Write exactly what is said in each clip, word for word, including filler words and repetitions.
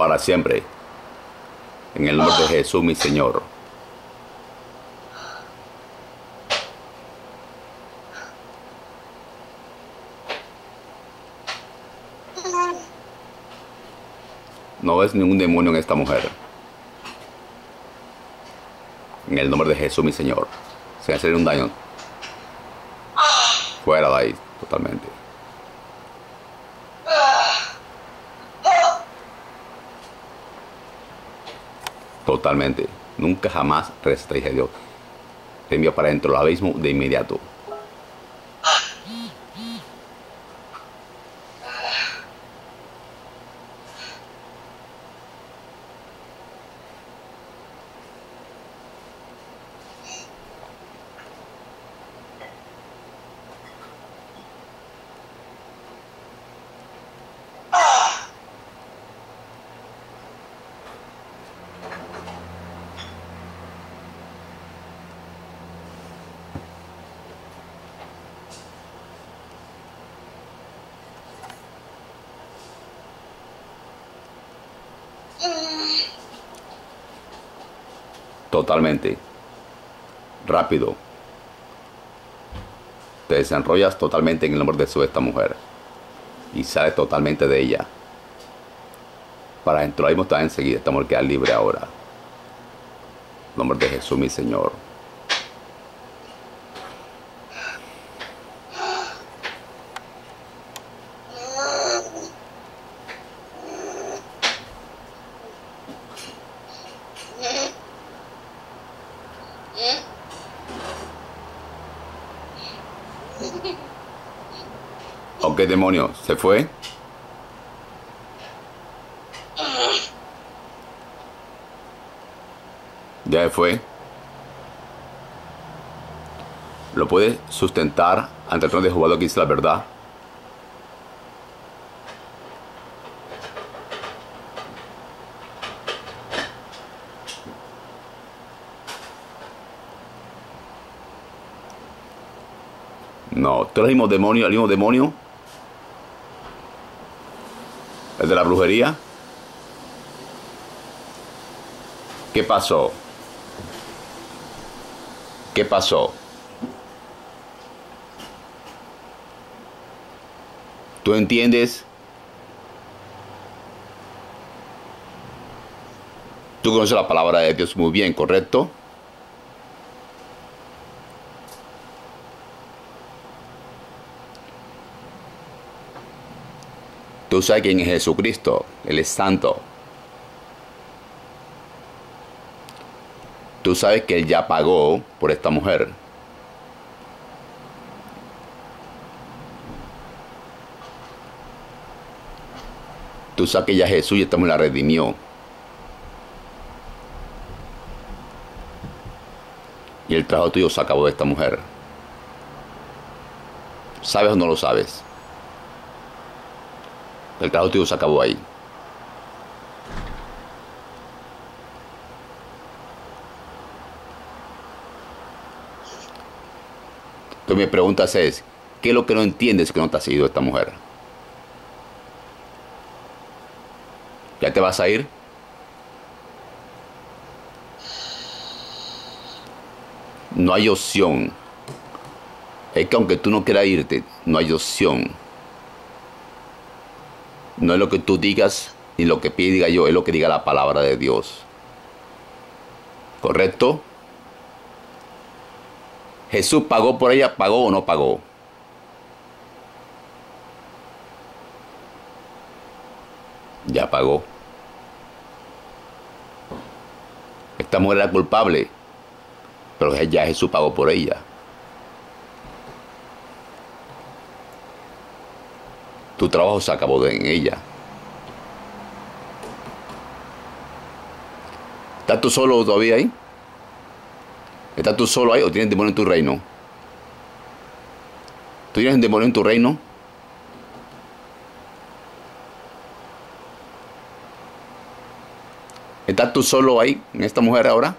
para siempre. En el nombre de Jesús, mi Señor. No ves ningún demonio en esta mujer. En el nombre de Jesús, mi Señor. Sin hacer un daño. Fuera de ahí, totalmente. Totalmente. Nunca jamás regresaste, hija de Dios. Te envío para dentro del abismo de inmediato. Totalmente. Rápido. Te desenrollas totalmente en el nombre de Jesús de esta mujer. Y sales totalmente de ella. Para dentro ahí está enseguida. Esta mujer queda libre ahora. En el nombre de Jesús, mi Señor. Ok, demonio, ¿se fue? Ya se fue. ¿Lo puedes sustentar ante el trono de Jehová que dice la verdad? No, tú eres el mismo demonio, el mismo demonio. El de la brujería. ¿Qué pasó? ¿Qué pasó? ¿Tú entiendes? Tú conoces la palabra de Dios muy bien, ¿correcto? Tú sabes quién es Jesucristo. Él es santo. Tú sabes que Él ya pagó por esta mujer. Tú sabes que ya Jesús y esta mujer la redimió. Y el trabajo tuyo se acabó de esta mujer. ¿Sabes o no lo sabes? El trabajo tuyo se acabó ahí. Entonces mi pregunta es, ¿qué es lo que no entiendes que no te ha seguido esta mujer? ¿Ya te vas a ir? No hay opción. Es que aunque tú no quieras irte, no hay opción. No es lo que tú digas, ni lo que pida yo, es lo que diga la palabra de Dios. ¿Correcto? ¿Jesús pagó por ella? ¿Pagó o no pagó? Ya pagó. Esta mujer era culpable, pero ya Jesús pagó por ella. Tu trabajo se acabó de en ella. ¿Estás tú solo todavía ahí? ¿Estás tú solo ahí o tienes demonio en tu reino? ¿Tú tienes un demonio en tu reino? ¿Estás tú solo ahí, en esta mujer ahora?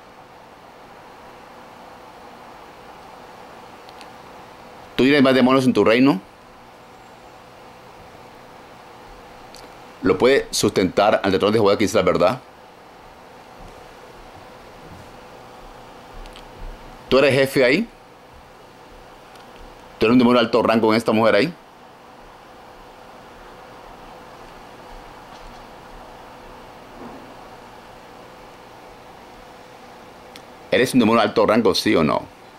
¿Tú tienes más demonios en tu reino? ¿Lo puede sustentar ante el trono de Jehová que dice la verdad? ¿Tú eres jefe ahí? ¿Tú eres un demonio de alto rango en esta mujer ahí? ¿Eres un demonio de alto rango, sí o no?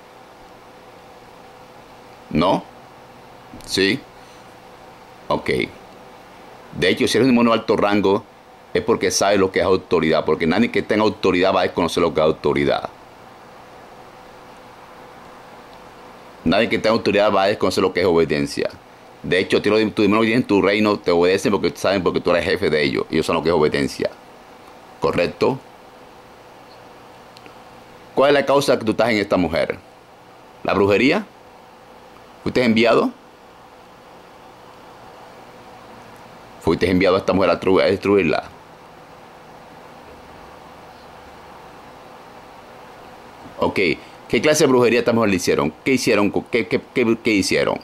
¿No? ¿Sí? Ok. De hecho, si eres un demonio de alto rango, es porque sabes lo que es autoridad. Porque nadie que tenga autoridad va a desconocer lo que es autoridad. Nadie que tenga autoridad va a desconocer lo que es obediencia. De hecho, tu demonio que en tu reino te obedecen porque saben porque tú eres jefe de ellos. Ellos saben lo que es obediencia. ¿Correcto? ¿Cuál es la causa que tú estás en esta mujer? ¿La brujería? ¿Fuiste enviado? ¿Fuiste enviado a esta mujer a destruirla? Ok. ¿Qué clase de brujería esta mujer le hicieron? ¿Qué hicieron? ¿Qué, qué, qué, qué hicieron?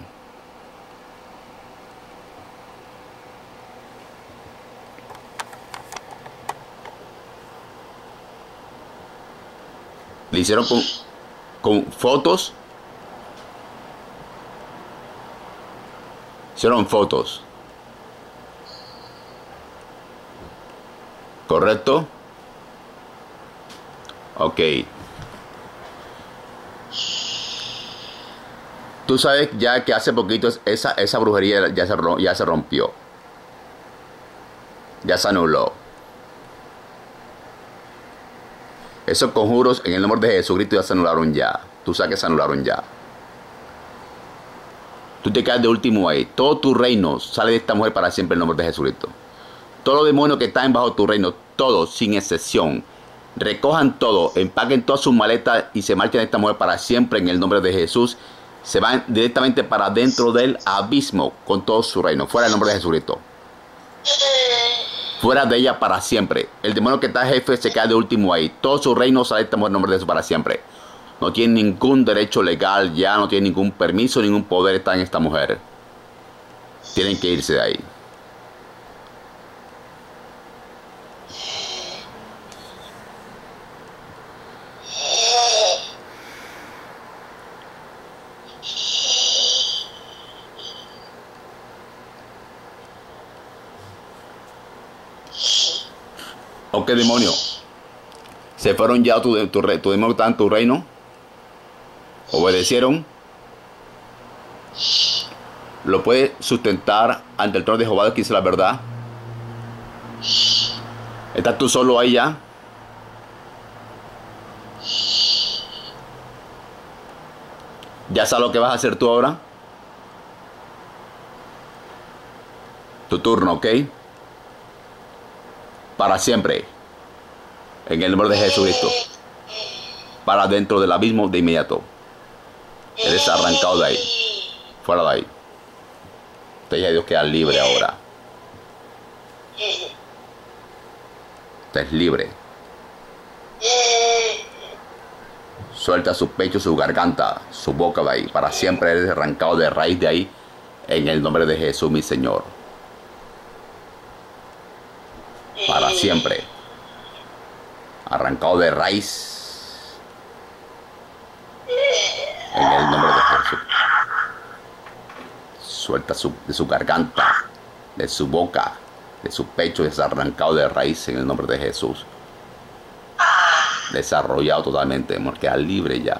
¿Le hicieron con, con fotos? Hicieron fotos. ¿Correcto? Ok. Tú sabes ya que hace poquito esa, esa brujería ya se, ya se rompió. Ya se anuló. Esos conjuros en el nombre de Jesucristo ya se anularon ya. Tú sabes que se anularon ya. Tú te quedas de último ahí. Todo tu reino sale de esta mujer para siempre en el nombre de Jesucristo. Todos los demonios que están bajo tu reino, todos sin excepción, recojan todo, empaquen todas sus maletas y se marchen de esta mujer para siempre en el nombre de Jesús. Se van directamente para dentro del abismo con todo su reino, fuera del nombre de Jesucristo. Fuera de ella para siempre. El demonio que está jefe se queda de último ahí. Todo su reino sale de esta mujer en el nombre de Jesús para siempre. No tiene ningún derecho legal ya, no tiene ningún permiso, ningún poder está en esta mujer. Tienen que irse de ahí. ¿O qué demonio? ¿Se fueron ya tu, tu, tu demonio está en tu reino? ¿Obedecieron? ¿Lo puede sustentar ante el trono de Jehová que dice la verdad? ¿Estás tú solo ahí ya? ¿Ya sabes lo que vas a hacer tú ahora? Tu turno, ¿ok? Para siempre. En el nombre de Jesucristo. Para dentro del abismo de inmediato. Eres arrancado de ahí. Fuera de ahí. Te dije a Dios que es libre ahora. Usted es libre. Suelta su pecho, su garganta, su boca de ahí. Para siempre eres arrancado de raíz de ahí. En el nombre de Jesús, mi Señor. Para siempre. Arrancado de raíz. En el nombre de Jesús. Suelta su, de su garganta, de su boca, de su pecho, desarrancado de raíz en el nombre de Jesús. Desarrollado totalmente, queda libre ya.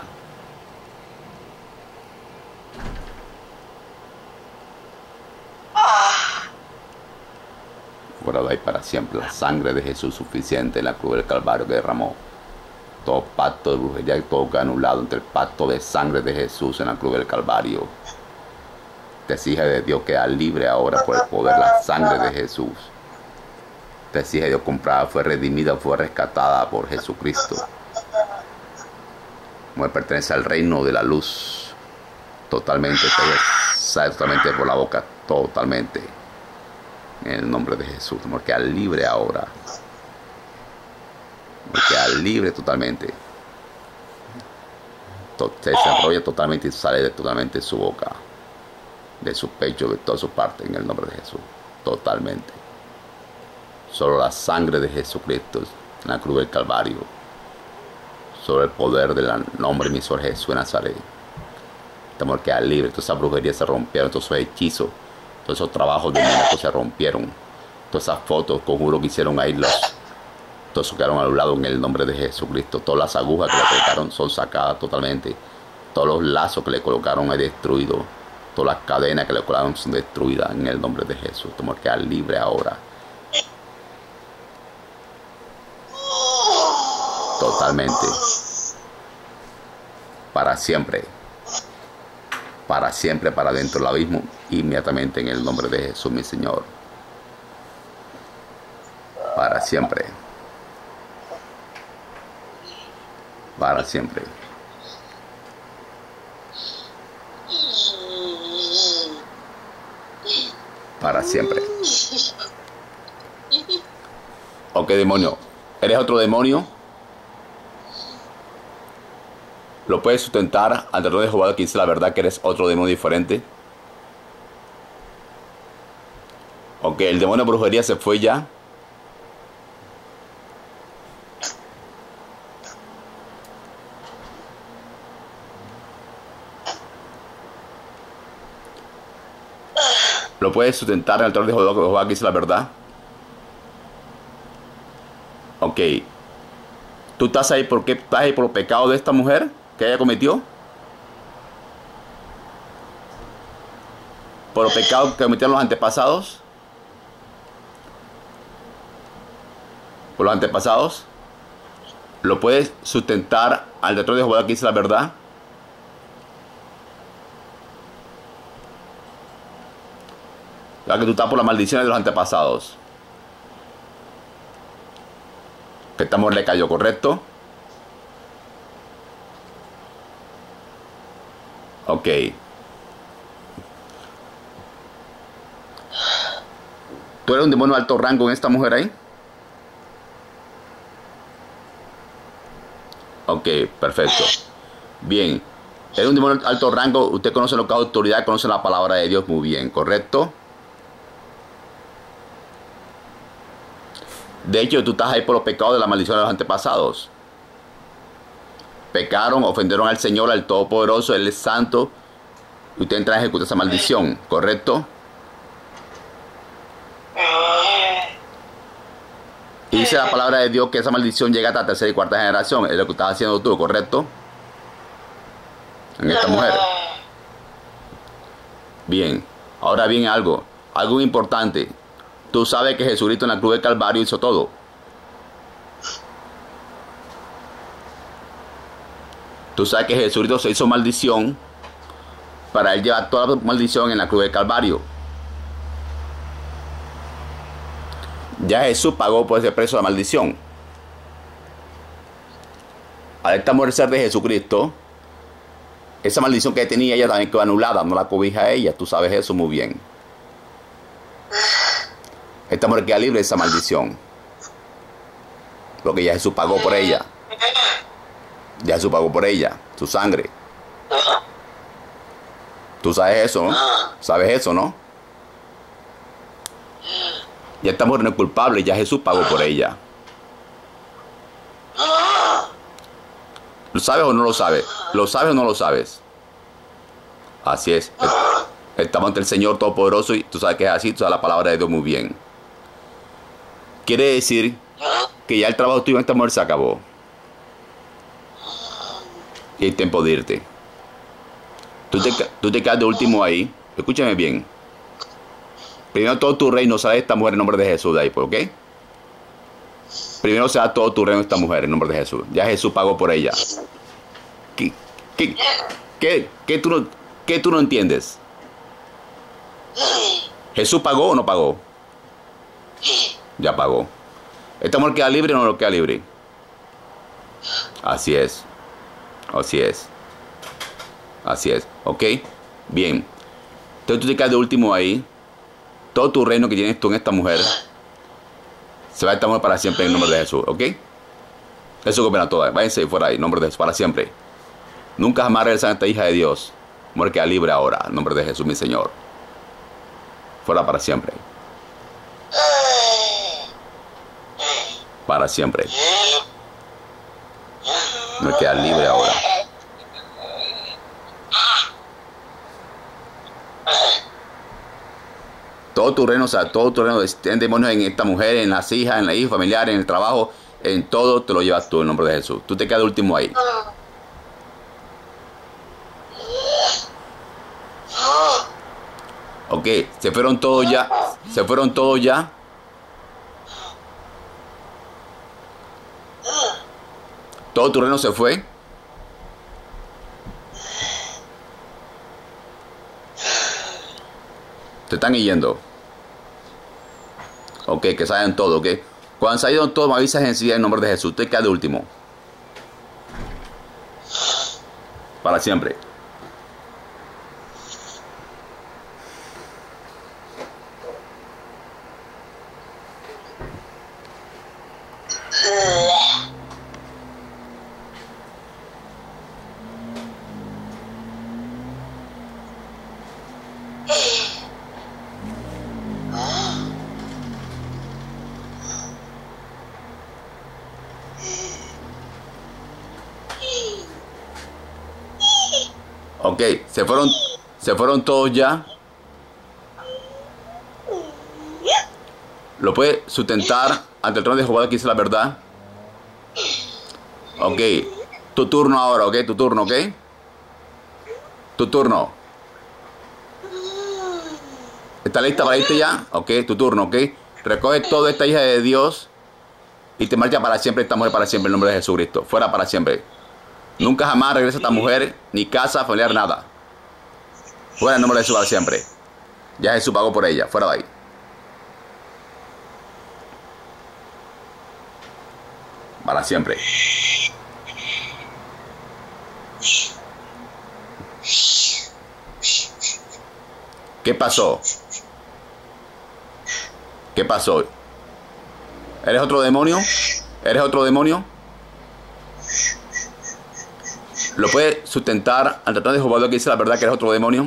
Fuera de ahí para siempre. La sangre de Jesús suficiente en la cruz del Calvario que derramó. Todo pacto de brujería y todo queda anulado entre el pacto de sangre de Jesús en la cruz del Calvario. Te exige de Dios queda libre ahora por el poder, la sangre de Jesús. Te exige de Dios comprada, fue redimida, fue rescatada por Jesucristo. Mujer pertenece al reino de la luz. Totalmente, todo sale totalmente por la boca, totalmente. En el nombre de Jesús, mujer queda libre ahora. Mujer queda libre totalmente. Se desarrolla totalmente y sale de totalmente de su boca, de su pecho, de toda su parte, en el nombre de Jesús. Totalmente. Solo la sangre de Jesucristo en la cruz del Calvario. Sobre el poder del nombre de mi Señor Jesús de Nazaret. Esta mujer queda libre. Todas esas brujerías se rompieron. Todos esos hechizos. Todos esos trabajos de muñecos se rompieron. Todas esas fotos, conjuro que hicieron ahí, los, todos eso quedaron anulados en el nombre de Jesucristo. Todas las agujas que le colocaron son sacadas totalmente. Todos los lazos que le colocaron hay destruidos. Todas las cadenas que le colocaron son destruidas en el nombre de Jesús. Esta mujer queda libre ahora. Totalmente. Para siempre. Para siempre, para dentro del abismo. Inmediatamente en el nombre de Jesús, mi Señor. Para siempre. Para siempre. Para siempre. Ok, demonio. ¿Eres otro demonio? ¿Lo puedes sustentar ante el de Jehová que dice la verdad que eres otro demonio diferente? Ok, el demonio de brujería se fue ya. ¿Lo puedes sustentar en el altar de Jehová que dice la verdad? Ok. ¿Tú estás ahí porque estás ahí por los pecados de esta mujer que ella cometió? ¿Por los pecados que cometieron los antepasados? ¿Por los antepasados? ¿Lo puedes sustentar al altar de Jehová que dice la verdad? Ya que tú estás por las maldiciones de los antepasados. Que esta mujer le cayó, ¿correcto? Ok. ¿Tú eres un demonio de alto rango en esta mujer ahí? Ok, perfecto. Bien. ¿Eres un demonio de alto rango? Usted conoce lo que es autoridad, conoce la palabra de Dios muy bien, ¿correcto? De hecho, tú estás ahí por los pecados de la maldición de los antepasados. Pecaron, ofendieron al Señor, al Todopoderoso, Él es santo. Y usted entra a ejecutar esa maldición, ¿correcto? Y dice la palabra de Dios que esa maldición llega hasta la tercera y cuarta generación. Es lo que estás haciendo tú, ¿correcto? En esta mujer. Bien. Ahora bien algo. Algo importante. Tú sabes que Jesucristo en la cruz del Calvario hizo todo. Tú sabes que Jesucristo se hizo maldición para él llevar toda la maldición en la cruz del Calvario. Ya Jesús pagó por ese precio de la maldición. Al esta mujer ser de Jesucristo, esa maldición que tenía ella también quedó anulada, no la cobija a ella. Tú sabes eso muy bien. Esta mujer queda libre de esa maldición. Porque ya Jesús pagó por ella. Ya Jesús pagó por ella, su sangre. Tú sabes eso, ¿no? ¿Sabes eso, no? Ya esta mujer no es culpable, ya Jesús pagó por ella. ¿Lo sabes o no lo sabes? ¿Lo sabes o no lo sabes? Así es. Estamos ante el Señor Todopoderoso y tú sabes que es así, tú sabes la palabra de Dios muy bien. Quiere decir que ya el trabajo tuyo en esta mujer se acabó. Y es tiempo de irte. Tú te, tú te quedas de último ahí. Escúchame bien. Primero todo tu reino sale de esta mujer en nombre de Jesús de ahí, ¿ok? Primero se da todo tu reino de esta mujer en nombre de Jesús. Ya Jesús pagó por ella. ¿Qué, qué, qué, qué, tú, no, qué tú no entiendes? ¿Jesús pagó o no pagó? Ya pagó. ¿Esta mujer queda libre o no lo queda libre? Así es. Así es. Así es. ¿Ok? Bien. Entonces tú te quedas de último ahí. Todo tu reino que tienes tú en esta mujer se va a esta mujer para siempre en el nombre de Jesús. ¿Ok? Eso gobierna todo. Váyanse fuera ahí. En nombre de Jesús. Para siempre. Nunca jamás regresar a esta hija de Dios. Mujer queda libre ahora. En nombre de Jesús, mi Señor. Fuera para siempre. para siempre. Me queda libre ahora. Todo tu reino, o sea, todo tu reino, en demonios en esta mujer, en las hijas, en la hija, familiar, en el trabajo, en todo te lo llevas tú en nombre de Jesús. Tú te quedas último ahí. Ok, se fueron todos ya. Se fueron todos ya. Todo tu reino se fue. Te están yendo. Ok, que salgan todos, ok. Cuando salgan todos, me avisas enseguida en nombre de Jesús. Te queda de último. Para siempre. Ok, se fueron, se fueron todos ya. ¿Lo puede sustentar ante el trono de Jehová que dice la verdad? Ok, tu turno ahora, ok, tu turno, ok. Tu turno. ¿Está lista para irte ya? Ok, tu turno, ok. Recoge toda esta hija de Dios y te marcha para siempre, esta mujer para siempre, en nombre de Jesucristo. Fuera para siempre. Nunca jamás regresa esta mujer, ni casa, familiar, nada. Fuera en nombre de Jesús para siempre. Ya Jesús pagó por ella. Fuera de ahí. Para siempre. ¿Qué pasó? ¿Qué pasó? ¿Eres otro demonio? ¿Eres otro demonio? ¿Lo puede sustentar ante el trono de Jehová que dice la verdad que eres otro demonio?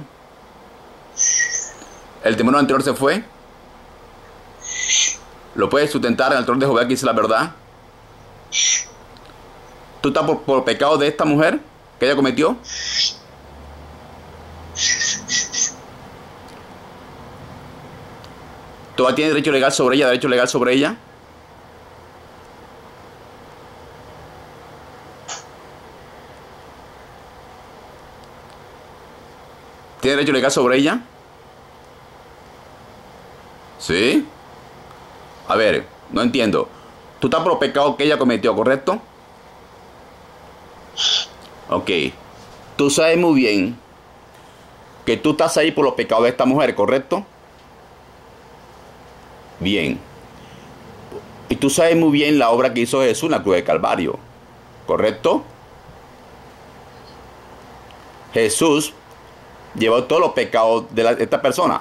¿El demonio anterior se fue? ¿Lo puede sustentar en el trono de Jehová que dice la verdad? ¿Tú estás por, por pecado de esta mujer que ella cometió? ¿Todavía tiene derecho legal sobre ella? ¿Derecho legal sobre ella? ¿Tiene derecho legal sobre ella? ¿Sí? A ver, no entiendo. Tú estás por los pecados que ella cometió, ¿correcto? Ok. Tú sabes muy bien que tú estás ahí por los pecados de esta mujer, ¿correcto? Bien. Y tú sabes muy bien la obra que hizo Jesús en la cruz de Calvario, ¿correcto? Jesús llevó todos los pecados de, la, de esta persona.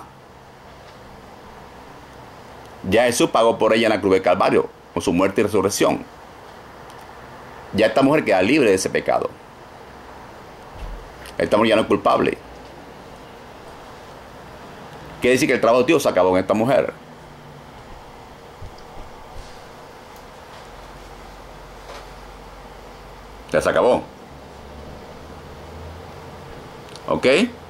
Ya Jesús pagó por ella en la cruz de Calvario, con su muerte y resurrección. Ya esta mujer queda libre de ese pecado. Esta mujer ya no es culpable. Quiere decir que el trabajo de Dios se acabó en esta mujer. Ya se acabó. ¿Ok?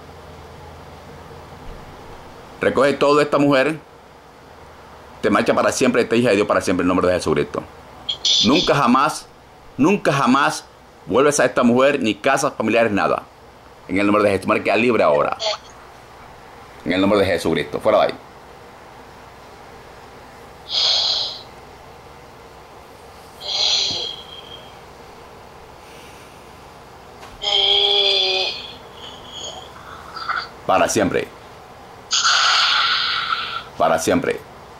Recoge todo de esta mujer. Te marcha para siempre, esta hija de Dios para siempre, en nombre de Jesucristo. Nunca jamás, nunca jamás vuelves a esta mujer, ni casas familiares, nada. En el nombre de Jesús. Queda libre ahora. En el nombre de Jesucristo. Fuera de ahí. Para siempre. Para siempre.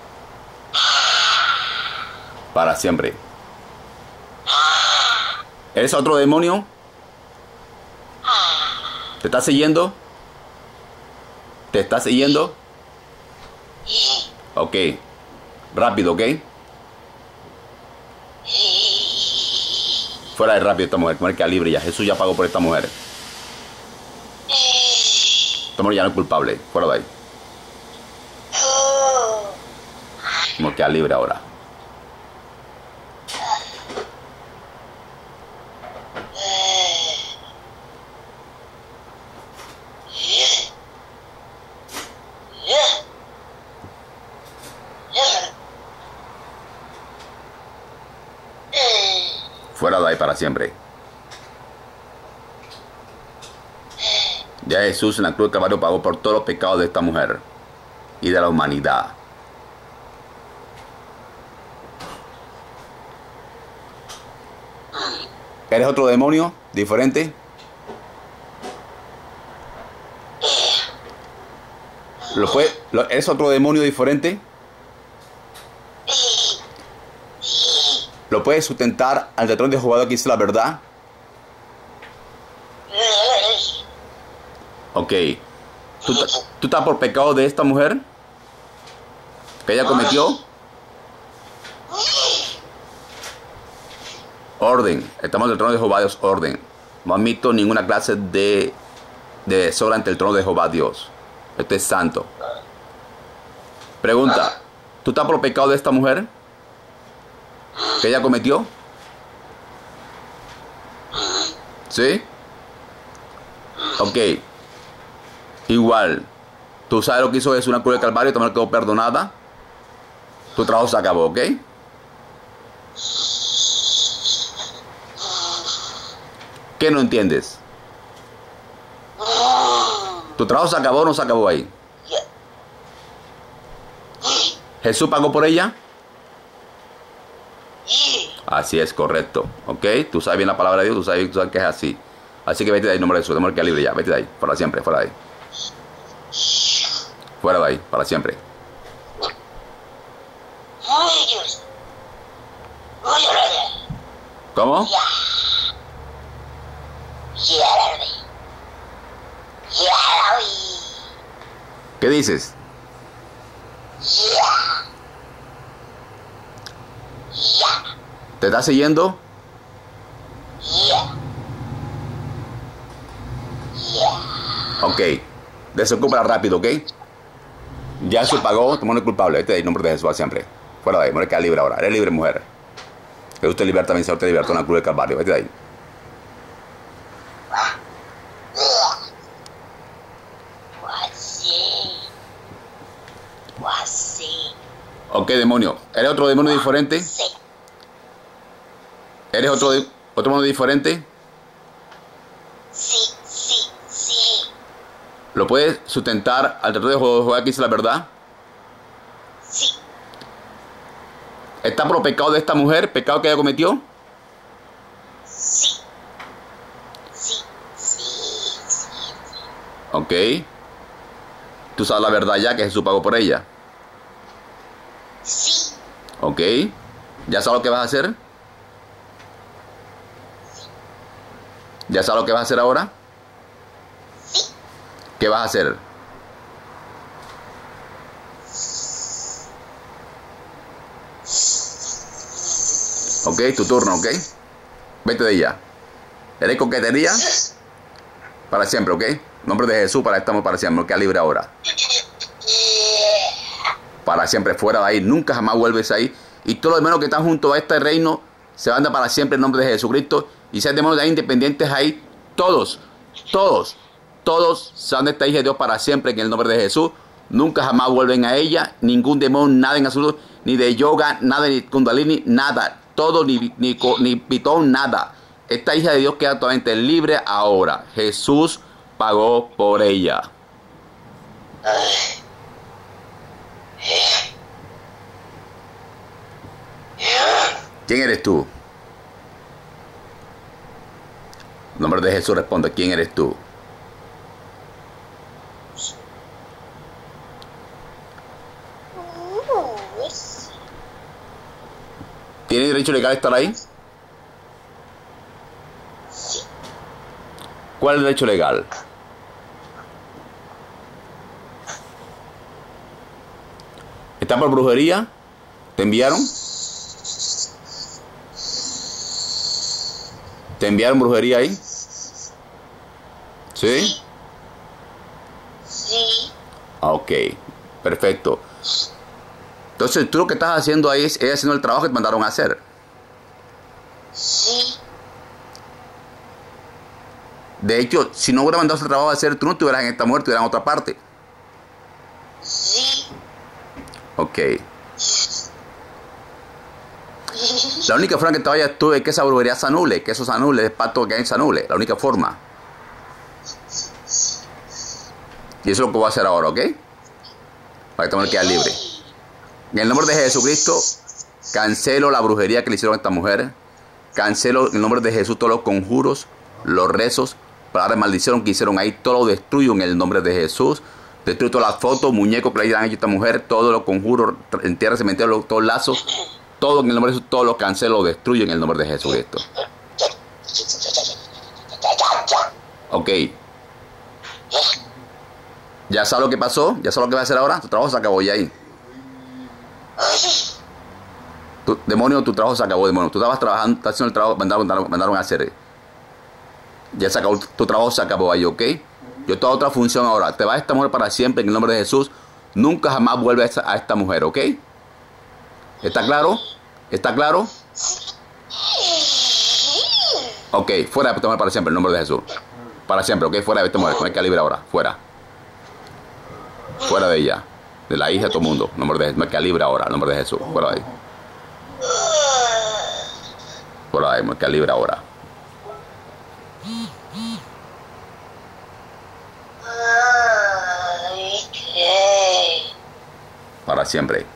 Para siempre. ¿Eres otro demonio? ¿Te estás siguiendo? ¿Te estás siguiendo? Ok. Rápido, ¿ok? Fuera de rápido esta mujer. Mujer queda libre ya. Jesús ya pagó por esta mujer. Esta mujer ya no es culpable. Fuera de ahí. Mujer queda libre ahora. Fuera de ahí para siempre. Ya Jesús en la cruz del Calvario pagó por todos los pecados de esta mujer y de la humanidad. ¿Eres otro demonio diferente? ¿Lo puede, lo, ¿Eres otro demonio diferente? ¿Lo puedes sustentar ante trono de Jehová que dice la verdad? Ok. ¿Tú, ¿Tú estás por pecado de esta mujer? ¿Que ella cometió? Orden. Estamos en el trono de Jehová Dios, orden. No admito ninguna clase de, de desorden ante el trono de Jehová Dios. Este es santo. Pregunta. ¿Tú estás por pecado de esta mujer? ¿Que ella cometió? ¿Sí? Ok. Igual. Tú sabes lo que hizo Jesús en la cruz del Calvario y también quedó perdonada. Tu trabajo se acabó, ¿ok? ¿Qué no entiendes? ¿Tu trabajo se acabó o no se acabó ahí? ¿Jesús pagó por ella? Así es, correcto. ¿Ok? Tú sabes bien la palabra de Dios, tú sabes, tú sabes que es así. Así que vete de ahí, en nombre de Jesús. Tenemos que libre ya. Vete de ahí, para siempre, fuera de ahí. Fuera de ahí, para siempre. ¿Cómo? ¿Qué dices? ¿Te estás siguiendo? Ok. Desocúpala rápido, ¿ok? Ya se pagó, tu mano es culpable. Vete de ahí, en nombre de Jesús, siempre. Fuera de ahí, mujer, queda libre ahora. Eres libre, mujer. Jesús te liberta, mi Señor te libertó en la cruz del Calvario. Vete de ahí. Ok, demonio. ¿Eres otro demonio diferente? ¿Eres otro, de, otro demonio diferente? Sí, sí, sí. ¿Lo puedes sustentar al trato de Jehová que dice la verdad? Sí. ¿Está por pecado de esta mujer? ¿Pecado que ella cometió? Sí. Sí, sí, sí, sí. Ok. ¿Tú sabes la verdad ya que Jesús pagó por ella? Sí. Ok. ¿Ya sabes lo que vas a hacer? ¿Ya sabes lo que vas a hacer ahora? Sí. ¿Qué vas a hacer? Ok, tu turno, ok. Vete de ella. ¿Eres coquetería? Para siempre, ok. En nombre de Jesús, para estamos para siempre. Queda libre ahora. Para siempre, fuera de ahí. Nunca jamás vuelves ahí. Y todos los demonios que están junto a este reino se van a para siempre en nombre de Jesucristo. Y sean demonios de ahí independientes ahí. Todos, todos, todos se van de esta hija de Dios para siempre en el nombre de Jesús. Nunca jamás vuelven a ella. Ningún demonio, nada en absoluto. Ni de yoga, nada, ni kundalini, nada. Todo, ni, ni, ni pitón, nada. Esta hija de Dios queda totalmente libre ahora. Jesús pagó por ella. ¿Quién eres tú? En nombre de Jesús responde, ¿quién eres tú? ¿Tiene derecho legal a estar ahí? ¿Cuál es el derecho legal? ¿Está por brujería? ¿Te enviaron? ¿Te enviaron brujería ahí? ¿Sí? Sí. Ah, ok, perfecto. Entonces tú lo que estás haciendo ahí es, es haciendo el trabajo que te mandaron a hacer. Sí. De hecho, si no hubiera mandado ese trabajo a hacer, tú no estuvieras en esta muerte, estuvieras en otra parte. Sí. Ok. La única forma que te vayas tú es que esa brujería se anule, que eso se anule, el pacto que hay se anule. La única forma. Y eso es lo que voy a hacer ahora, ¿ok? Para que te quedar libre. En el nombre de Jesucristo, cancelo la brujería que le hicieron a esta mujer. Cancelo en el nombre de Jesús todos los conjuros, los rezos, palabras de maldición que hicieron ahí. Todo lo destruyo en el nombre de Jesús. Destruyo todas las fotos, muñecos que le han hecho a esta mujer. Todos los conjuros, entierra, cementerio, todos los lazos. Todo en el nombre de Jesús, todo lo cancelo, lo destruyo en el nombre de Jesucristo. Ok. ¿Ya sabes lo que pasó? ¿Ya sabes lo que va a hacer ahora? Tu trabajo se acabó ya ahí. Tu, demonio, tu trabajo se acabó, demonio. Tú estabas trabajando, estás haciendo el trabajo, mandaron, mandaron, mandaron a hacer. Ya se acabó, tu trabajo se acabó ahí, ¿ok? Yo tengo otra función ahora. Te vas a esta mujer para siempre en el nombre de Jesús. Nunca jamás vuelve a esta, a esta mujer, ¿ok? ¿Está claro? ¿Está claro? Ok, fuera de esta mujer para siempre en el nombre de Jesús. Para siempre, ¿ok? Fuera de esta mujer, con el calibre ahora, fuera. Fuera de ella, de la hija de todo el mundo, en nombre de Jesús. Me calibre ahora, en nombre de Jesús. Fuera de ahí. Fuera de ahí, me calibre ahora. Para siempre.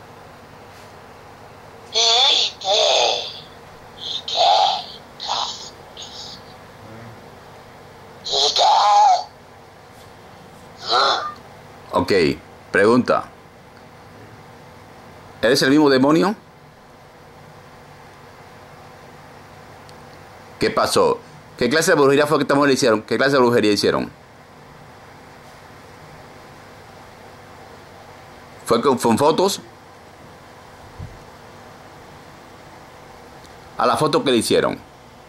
Ok, pregunta. ¿Eres el mismo demonio? ¿Qué pasó? ¿Qué clase de brujería fue que esta mujer le hicieron? ¿Qué clase de brujería hicieron? ¿Fue con, con fotos? A la foto que le hicieron.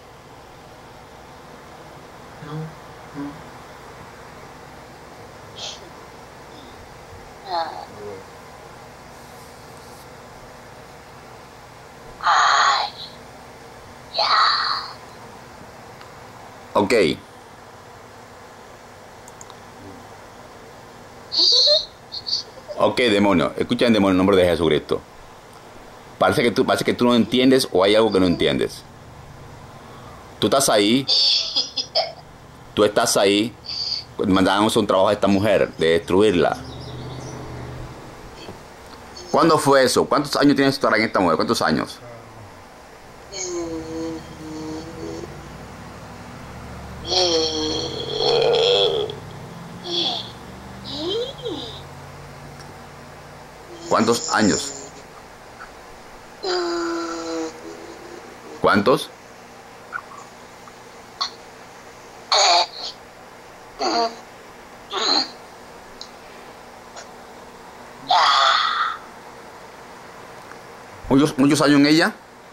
Ok. Ok, demonio. Escucha el demonio en nombre de Jesucristo. Parece que, tú, parece que tú no entiendes o hay algo que no entiendes. Tú estás ahí. Tú estás ahí. Mandamos un trabajo a esta mujer de destruirla. ¿Cuándo fue eso? ¿Cuántos años tienes que estar en esta mujer? ¿Cuántos años? ¿Cuántos años? ¿Cuántos? ¿Muchos, muchos años en ella?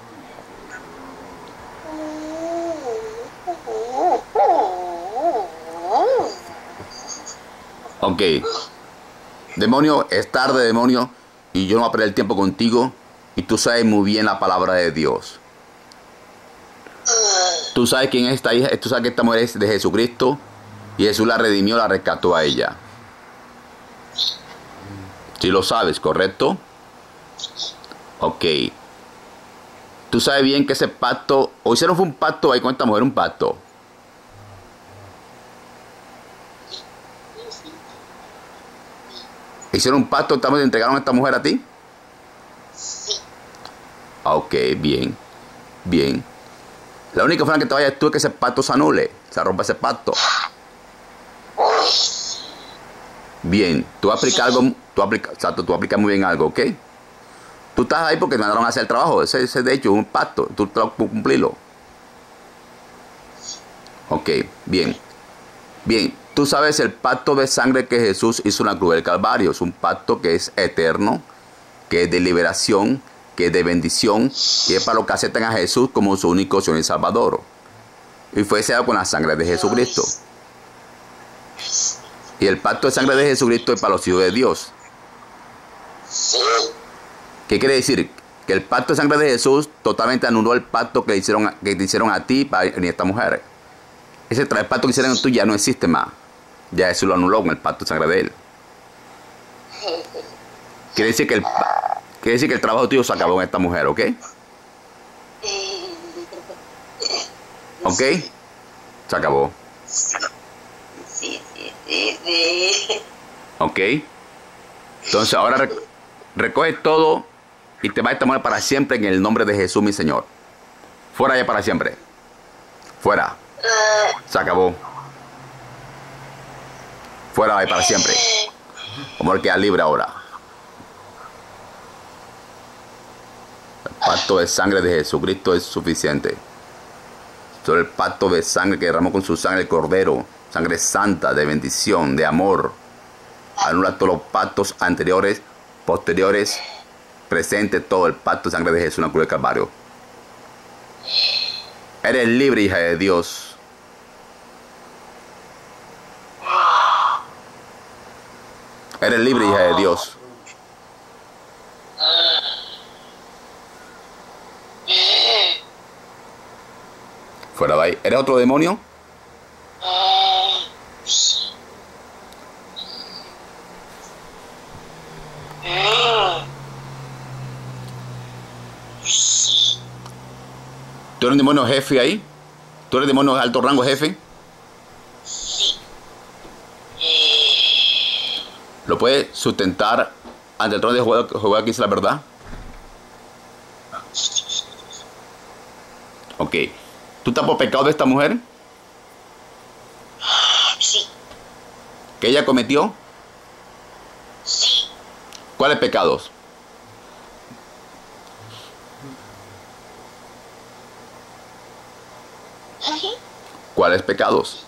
Ok. Demonio, es tarde, demonio, y yo no voy a perder el tiempo contigo, y tú sabes muy bien la palabra de Dios. Tú sabes quién es esta hija, tú sabes que esta mujer es de Jesucristo, y Jesús la redimió, la rescató a ella. Si lo sabes, ¿correcto? Ok. Tú sabes bien que ese pacto, o hicieron fue un pacto ahí con esta mujer, un pacto. ¿Hicieron un pacto? ¿Te entregaron a esta mujer a ti? Sí. Ok, bien. Bien. La única forma que te vayas tú es que ese pacto se anule. Se rompa ese pacto. Bien. Tú aplicas algo. Tú aplicas, exacto, tú aplicas muy bien algo, ¿ok? Tú estás ahí porque te mandaron a hacer el trabajo. Ese, ese de hecho es un pacto. Tú tienes que cumplirlo. Ok, bien. Bien. Tú sabes el pacto de sangre que Jesús hizo en la cruz del Calvario. Es un pacto que es eterno, que es de liberación, que es de bendición, y es para los que aceptan a Jesús como su único Señor y Salvador. Y fue sellado con la sangre de Jesucristo. Y el pacto de sangre de Jesucristo es para los hijos de Dios. Sí. ¿Qué quiere decir? Que el pacto de sangre de Jesús totalmente anuló el pacto que, hicieron, que te hicieron a ti y a esta mujer. Ese el pacto que hicieron tú ya no existe más. Ya Jesús lo anuló con el pacto de sangre de él. Quiere decir que el, quiere decir que el trabajo tuyo se acabó en esta mujer, ¿ok? Sí. ¿Ok? Se acabó. Sí, sí, sí, sí. ¿Ok? Entonces ahora rec recoge todo y te va a esta mujer para siempre en el nombre de Jesús, mi Señor. Fuera ya para siempre. Fuera. Se acabó. Fuera ahí para siempre. Vamos a quedar libre ahora. El pacto de sangre de Jesucristo es suficiente. Solo el pacto de sangre que derramó con su sangre el Cordero. Sangre santa, de bendición, de amor. Anula todos los pactos anteriores, posteriores, presentes, todo el pacto de sangre de Jesús en la cruz del Calvario. Eres libre, hija de Dios. Eres libre, hija de Dios. Fuera de ahí. ¿Eres otro demonio? ¿Tú eres un demonio jefe ahí? ¿Tú eres demonio de alto rango jefe? ¿Lo puedes sustentar ante el trono de Jehová, Jehová que dice la verdad? Ok. ¿Tú estás por pecado de esta mujer? Sí, ¿Que ella cometió? sí. ¿Cuáles pecados? ¿Cuáles pecados?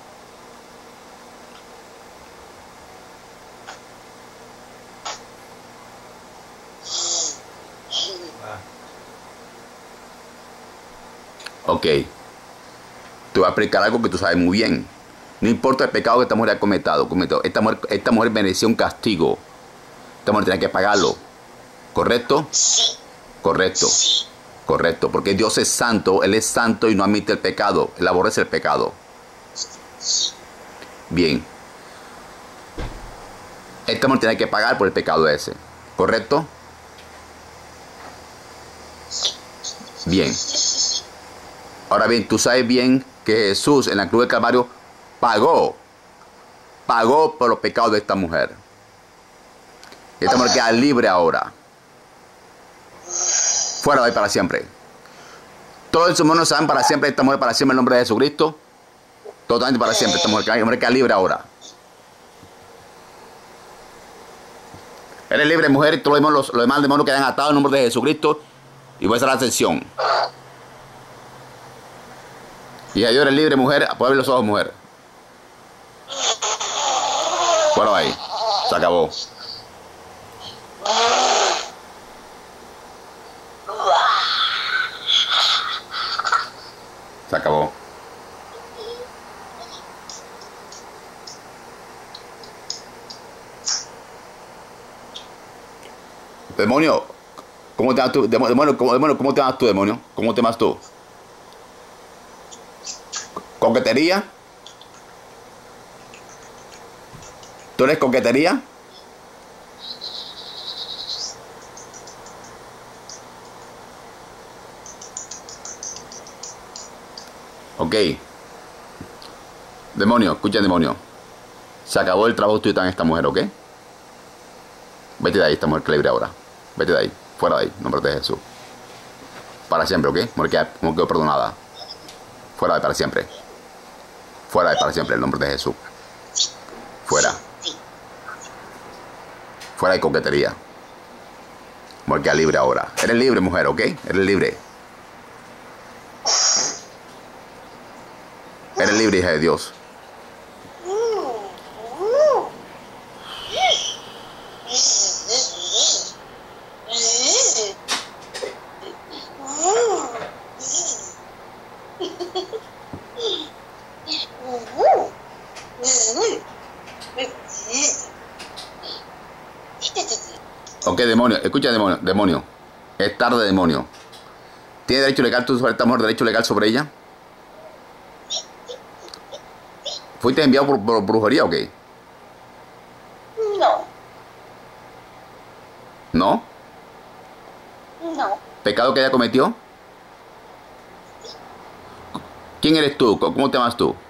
Ok. Te voy a explicar algo que tú sabes muy bien. No importa el pecado que esta mujer ha cometido. cometido. Esta, mujer, esta mujer merecía un castigo. Esta mujer tenía que pagarlo. ¿Correcto? Sí, Correcto. sí. Correcto. Porque Dios es santo. Él es santo y no admite el pecado. Él aborrece el pecado. Bien. Esta mujer tiene que pagar por el pecado ese. ¿Correcto? Bien. Ahora bien, tú sabes bien que Jesús en la cruz del Calvario pagó. Pagó por los pecados de esta mujer. Y esta mujer queda libre ahora. Fuera de ahí para siempre. Todos los humanos saben para siempre, esta mujer para siempre en el nombre de Jesucristo. Totalmente para siempre. Esta mujer, esta mujer queda libre ahora. Eres libre, mujer, y todos los demás, los, los demás demonios quedan atados en el nombre de Jesucristo. Y voy a hacer la sesión. Y Dios, eres libre, mujer. Puedes abrir los ojos, mujer. Fuera de ahí. Se acabó. Se acabó. Demonio, ¿cómo te llamas tú? Demonio, ¿cómo, demonio, ¿cómo te llamas tú, demonio? ¿Cómo te llamas tú? ¿Coquetería? ¿Tú eres coquetería? Ok. Demonio, escucha, demonio. Se acabó el trabajo tuyo en esta mujer, ¿ok? Vete de ahí, esta mujer que libre ahora. Vete de ahí, fuera de ahí, en nombre de Jesús. Para siempre, ¿ok? Mujer queda, mujer quedó perdonada. Fuera de ahí para siempre. Fuera de ahí para siempre, en nombre de Jesús. Fuera. Fuera de coquetería. Mujer queda libre ahora. Eres libre, mujer, ¿ok? Eres libre. Eres libre, hija de Dios. Ok, demonio, escucha, demonio, demonio. Es tarde, demonio. ¿Tiene derecho legal tú sobre esta mujer, derecho legal sobre ella? ¿Fuiste enviado por, por brujería o qué? No, ¿No? no. ¿Pecado que ella cometió? ¿Quién eres tú? ¿Cómo te llamas tú?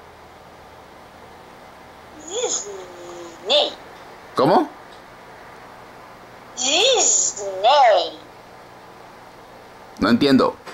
Disney. ¿Cómo? Disney. No entiendo.